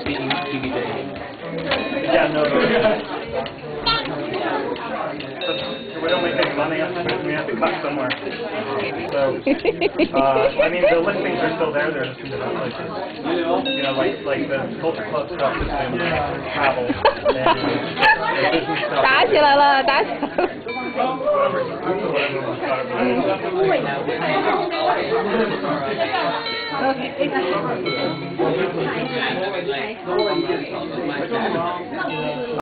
beating DVD. Yeah, no. We don't make any money off of it. We have to cut somewhere. So, I mean, the listings are still there. They're just in different places. You know, like the culture club stuff is in travel, and the business stuff. 打起来了，打起来了。 Okay.